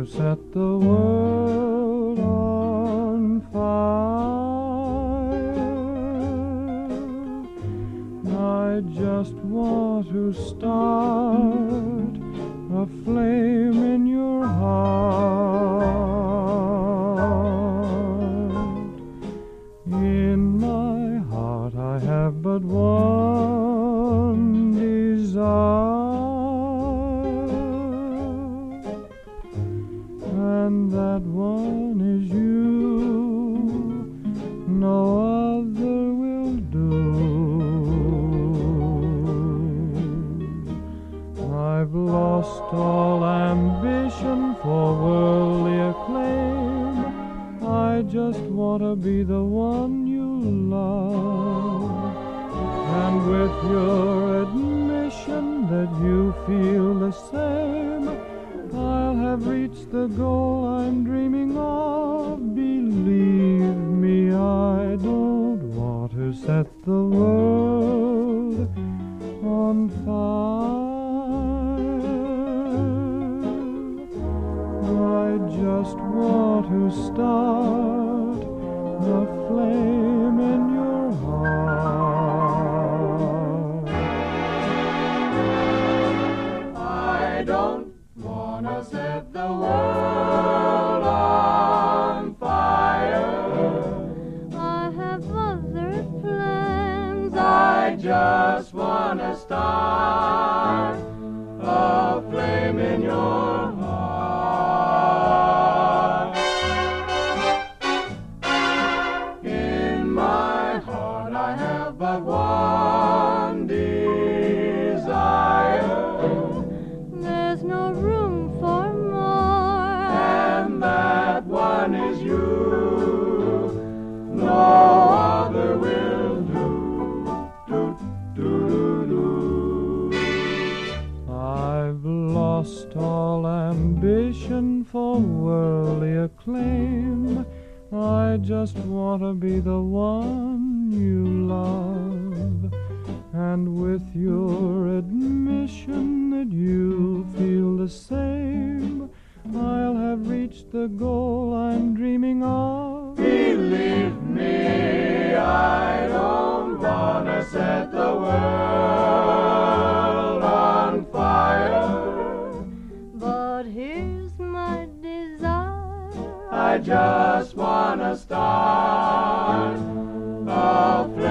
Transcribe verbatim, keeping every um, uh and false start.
set the world on fire. I just want to start a flame in your heart. In my heart I have but one desire, and that one is you. No other will do. I've lost all ambition for worldly acclaim. I just want to be the one you love, and with your admission that you feel the same, I'll have reached the goal I'm dreaming of. Believe me, I don't want to set the world on fire. I just want to start a flame in your heart. I don't wanna set the world on fire. I have other plans. I just wanna start a flame in your heart. In my heart I have but one desire. There's no room for more, And that one is you. No other will do. Do, do, do, do. I've lost all ambition for worldly acclaim. I just want to be the one you love, and with your admission that you feel the same, I'll have reached the goal I'm dreaming of. Believe me, I don't wanna set the world on fire. but here's my desire. I just wanna start a flame